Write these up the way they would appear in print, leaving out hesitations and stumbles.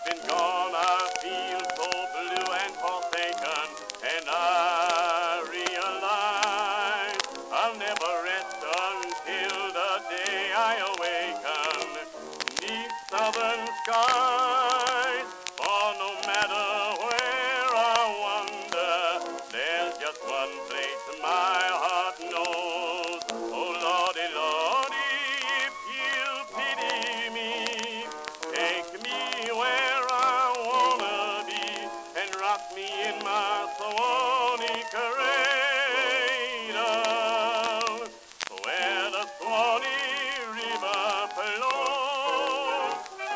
been gone, I feel so blue and forsaken, and I realize I'll never rest until the day I awaken 'neath southern skies. For no matter where I wander, there's just one place my heart knows. Oh, Lordy, Lordy, if you'll pity me, take me where I wanna be and rock me in my Swanee Cradle, where the Swanee River flows.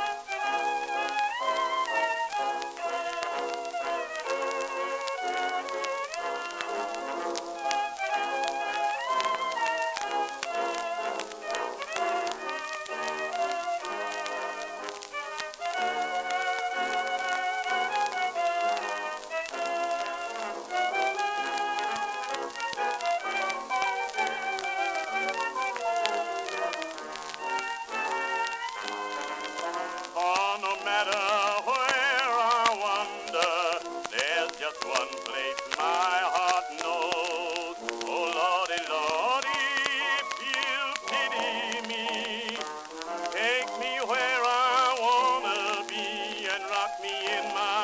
For no matter where I wander, there's just one place my heart knows. Oh, Lordy, Lordy, if you'll pity me, take me where I wanna be and rock me in my